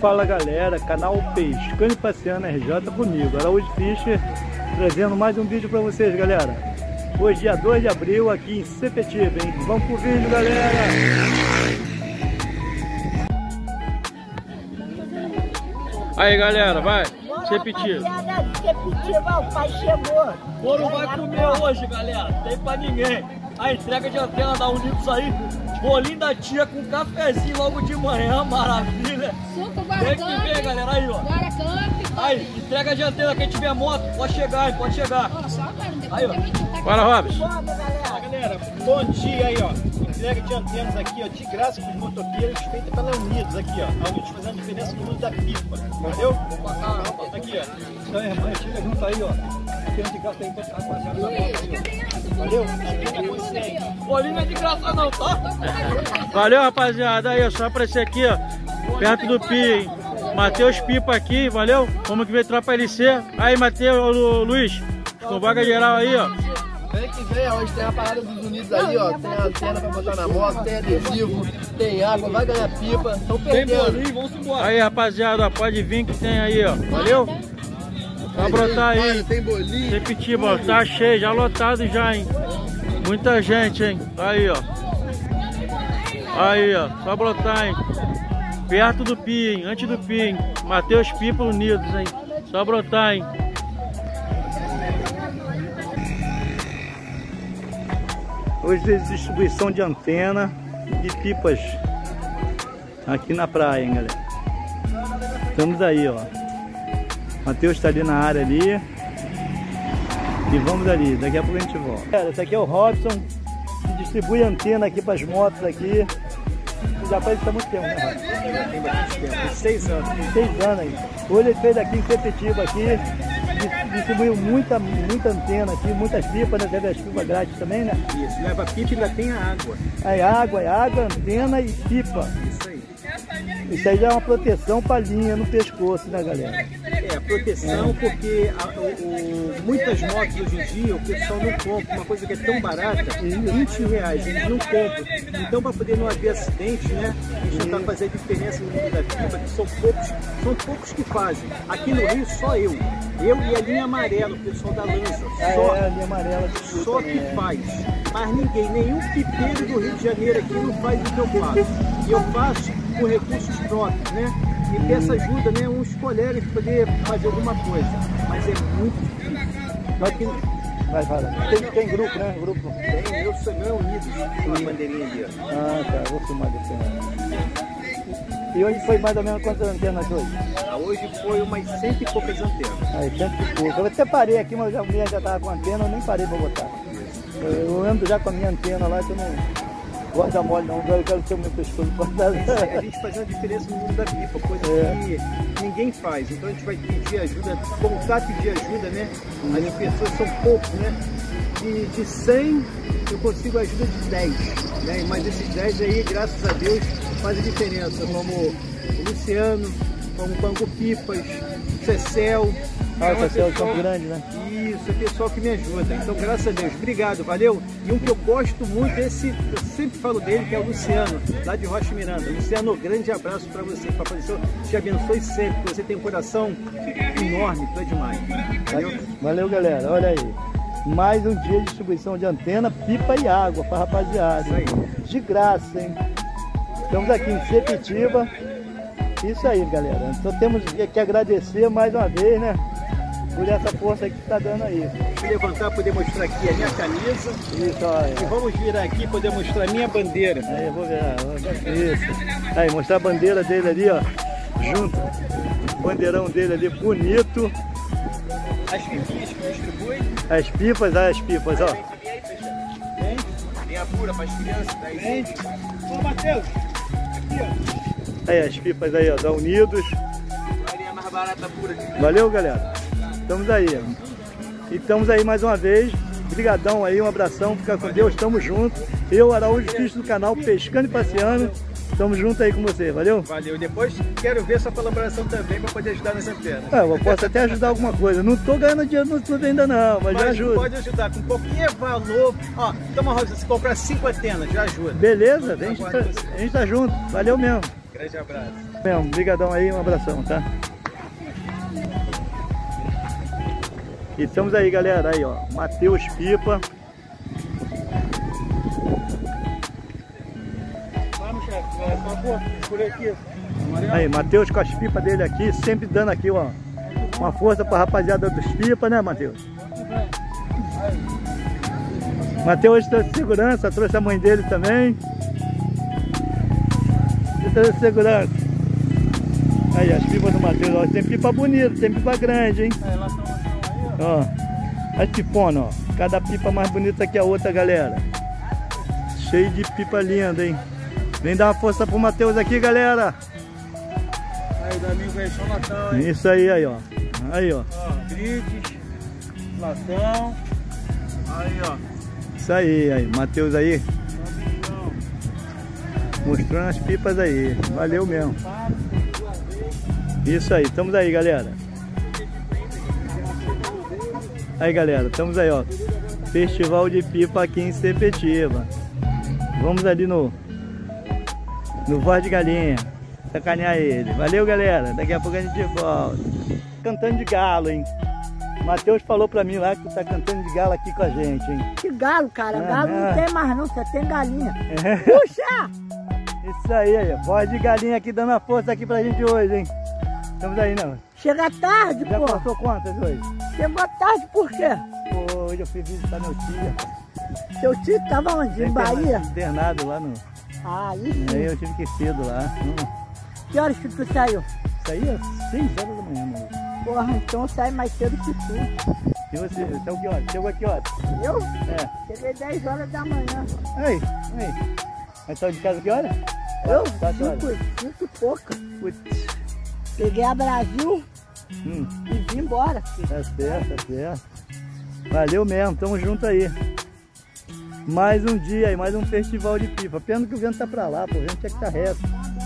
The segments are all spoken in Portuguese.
Fala galera, canal Pescando e Passeando RJ comigo, Araújo Fischer, trazendo mais um vídeo para vocês, galera. Hoje dia 2 de abril aqui em Sepetiba, hein? Vamos pro vídeo, galera! Aí galera, vai! Sepetiba! Sepetiba, o pai chegou! Pô, não vai comer hoje, galera, tem pra ninguém. A entrega de antena da Unidos aí, bolinho da tia com cafezinho logo de manhã, maravilha. Suco Tem que ver, galera, aí ó. Aí, entrega de antena, quem tiver moto, pode chegar, hein, pode chegar. Aí ó. Bora, Robson. Galera, bom dia aí ó. Entrega de antenas aqui ó, de graça para os motoqueiros, feita pela Unidos aqui ó. A Unidos fazendo a diferença no mundo da pipa, entendeu? Aqui ó. Então irmã, chega junto aí ó. Antena de graça aí pra rapaziada da moto. Valeu? Bolinho não é de graça não, tá? Valeu, rapaziada. Aí, ó, só aparecer aqui, ó, perto do Pia, hein? Matheus Pipa aqui, valeu? Como que veio tropa LC. Aí, Matheus, Luiz, com vaga geral aí, ó. Vem que vem, hoje tem a parada dos Unidos aí, ó. Tem a antena pra botar na moto, tem adesivo, tem água, vai ganhar pipa. Estão Tem perdendo. bolinho, vamos embora. Aí, rapaziada, ó, pode vir que tem aí, ó. Valeu? Vai brotar aí. Tem bolinho. Sepetiba, ó, tá cheio, já lotado já, hein? Muita gente, hein? Aí, ó. Aí, ó, só brotar, hein? Perto do Pia, hein? Antes do Pia, hein? Matheus Pipa Unidos, hein? Só brotar, hein? Hoje tem distribuição de antena e pipas aqui na praia, hein, galera? Estamos aí, ó. Matheus está ali na área ali. E vamos ali, daqui a pouco a gente volta. Galera, esse aqui é o Robson, que distribui antena aqui para as motos aqui. Já faz isso há muito tempo, né, Robson? Tem bastante tempo, 6 anos. 6 anos aí. Hoje ele fez aqui em Sepetiba aqui. Distribuiu muita antena aqui, muitas pipas, né? Teve as pipas grátis também, né? Isso, leva pipa e ainda tem a água. Aí água, antena e pipa. Isso aí. Isso aí já é uma proteção para linha no pescoço, né, galera? É, proteção porque muitas motos hoje em dia o pessoal não compra, uma coisa que é tão barata, R$20, eles não compram. Então para poder não haver acidente, né, a gente tentar fazer a diferença no mundo da pipa, que são poucos que fazem. Aqui no Rio só eu e a linha amarela, o pessoal da Lança, só, a linha amarela só que faz. Mas ninguém, nenhum pipeiro do Rio de Janeiro aqui não faz o que eu faço. E eu faço com recursos próprios, né? E peço ajuda, né? Uns colegas para poder fazer alguma coisa. Mas é muito difícil. Só que Tem grupo, né? Grupo. tem, eu sou meu Unidos, uma bandeirinha ali, ó. Ah, tá. Vou filmar depois. E hoje foi mais ou menos quantas antenas hoje? Hoje foi umas 100 e poucas antenas. Aí, 100 e pouco. Eu até parei aqui, mas a mulher já estava com antena, eu nem parei para botar. Eu ando já com a minha antena lá, que eu não guarda mole não, eu quero ter o meu pescoço guardado. A gente faz uma diferença no mundo da pipa, coisa que ninguém faz. Então a gente vai pedir ajuda, voltar a pedir ajuda, né? As pessoas são poucos, né? De 100 eu consigo a ajuda de 10, né? Mas esses 10 aí, graças a Deus, faz a diferença. Como o Luciano, como o Banco Pipas, Cecel. Ah, o Cecel de Campo Grande, né? Isso, é pessoal que me ajuda. Então, graças a Deus, obrigado, valeu. E um que eu gosto muito, esse, eu sempre falo dele, que é o Luciano, lá de Rocha Miranda. Luciano, grande abraço para você. Papai do Céu te abençoe sempre, porque você tem um coração enorme, tu é demais. Valeu? Valeu, galera. Olha aí. Mais um dia de distribuição de antena, pipa e água para rapaziada. Isso aí. De graça, hein? Estamos aqui em Sepetiba. Isso aí, galera. Então temos que agradecer mais uma vez, né? Por essa força que está dando aí. Deixa eu levantar, poder mostrar aqui a minha camisa. Isso, olha. E vamos virar aqui, poder mostrar a minha bandeira. Aí, eu vou virar. Isso. Aí, mostrar a bandeira dele ali, ó. Junto. O bandeirão dele ali, bonito. As pipinhas que distribui. As pipas, ó. Vem. Tem a pura para as crianças. Vem. Ô, Matheus. Aqui, ó. Aí, as pipas aí, ó, da Unidos. A mais barata pura de... Valeu, galera. Estamos aí, ó. E estamos aí mais uma vez. Brigadão aí, um abração, fica com Deus, tamo junto. Eu, Araújo Fischer, do canal Pescando e Passeando. Tamo junto aí com você, valeu? Valeu. Depois quero ver sua colaboração também para poder ajudar nessa antena. Eu posso até ajudar alguma coisa. Não tô ganhando dinheiro no tudo ainda não, mas já ajuda. Pode ajudar com um pouquinho de valor. Ó, toma, Rosa, se comprar 5 antenas, já ajuda. Beleza? A gente tá junto. Valeu mesmo. Grande abraço. Mesmo, brigadão aí, um abração, tá? E estamos aí, galera, aí ó, Matheus Pipa. Vamos, chefe, por favor, por aqui. Aí, Matheus com as pipas dele aqui, sempre dando aqui, ó, uma força pra rapaziada dos pipas, né, Matheus? Matheus hoje trouxe segurança, trouxe a mãe dele também. E trouxe segurança. Aí, as pipas do Matheus, ó, tem pipa bonita, tem pipa grande, hein? Elas estão aí, Ó, as piponas, ó, cada pipa mais bonita que a outra, galera. Cheio de pipa linda, hein? Vem dar uma força pro Matheus aqui, galera. Aí, Domingo, aí, só latão, hein? Isso aí, aí, ó. Aí, ó. Ó, grites, latão. Aí, ó. Isso aí, Matheus aí, Domingão. mostrando as pipas aí. Valeu mesmo. Isso aí, estamos aí, galera. Aí, galera, estamos aí, ó. Festival de pipa aqui em Sepetiba. Vamos ali no Voz de Galinha, sacanear ele. Valeu, galera. Daqui a pouco a gente volta. Cantando de galo, hein? Matheus falou pra mim lá que tu tá cantando de galo aqui com a gente, hein? Que galo, cara. Galo não tem mais não, só tem galinha. É. Puxa! Isso aí, Voz de Galinha aqui dando a força aqui pra gente hoje, hein? Estamos aí, não? Chega tarde, Já pô. passou quantas hoje? Chegou tarde por quê? Pô, hoje eu fui visitar meu tio. Seu tio tava onde? Em Bahia? Internado lá no... Ah, isso. Aí eu tive que ir cedo lá. Que horas que tu saiu? Isso aí é 6 horas da manhã, mano. Porra, então eu saio mais cedo que tu. E você, então que hora? Chegou aqui, ó. Eu? É. Cheguei 10 horas da manhã. Aí. Mas saiu de casa que hora? Eu? 4 horas. 5 e pouca. Putz. Peguei a Brasil e vim embora. Tá certo, tá certo. Valeu mesmo, tamo junto aí. Mais um dia aí, mais um festival de pipa. Pena que o vento tá pra lá, pô, o vento tinha que tá reto.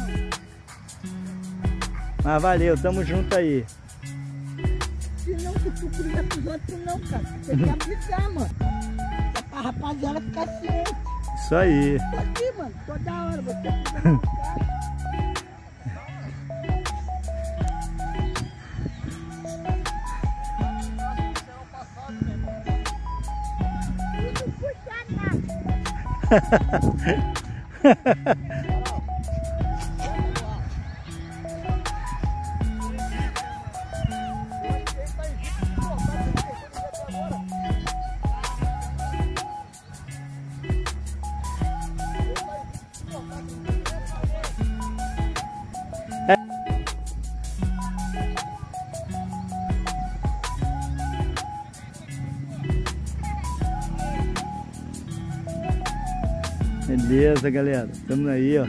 Mas valeu, tamo junto aí. Se não, que tu briga com os outros não, cara. Você quer brigar, mano. É pra rapaziada ficar ciente. Isso aí. Tô aqui, mano, toda hora. Você fica no cara. Beleza, galera. Estamos aí, ó.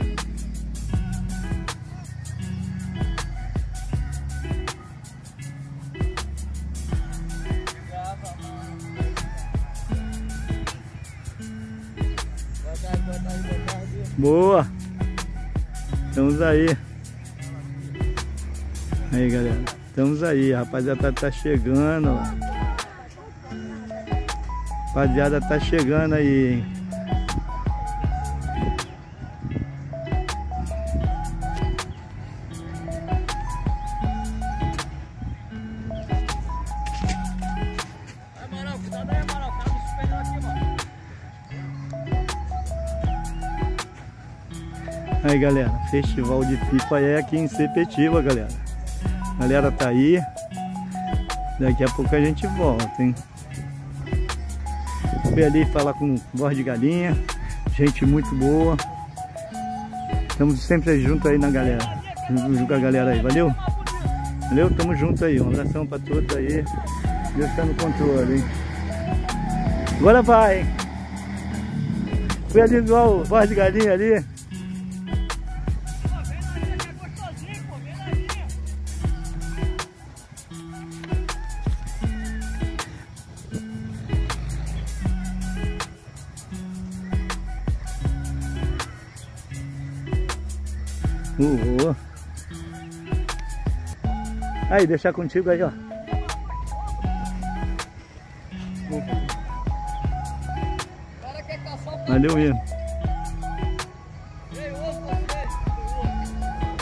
Boa. Estamos aí. Aí, galera. Estamos aí. A rapaziada tá chegando, ó. A rapaziada tá chegando aí, hein? Aí, galera, festival de pipa é aqui em Sepetiba, galera. A galera tá aí. Daqui a pouco a gente volta, hein? Fui ali falar com Voz de Galinha. Gente muito boa. Estamos sempre junto aí na galera. Junto com a galera aí, valeu? Valeu, tamo junto aí. Um abração pra todos aí. Deus tá no controle, hein? Agora vai, hein? Fui ali igual o Voz de Galinha ali. Aí, deixar contigo aí, ó. Valeu mesmo.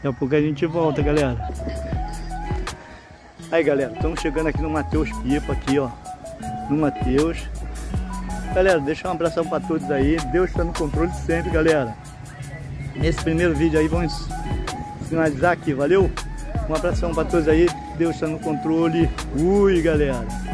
Daqui a pouco a gente volta, galera. Aí, galera, estamos chegando aqui no Matheus Pipa, aqui, ó. No Matheus. Galera, deixa um abração para todos aí. Deus está no controle sempre, galera. Nesse primeiro vídeo aí, vamos finalizar aqui, valeu? Um abração para todos aí. Deus está no controle. Fui, galera.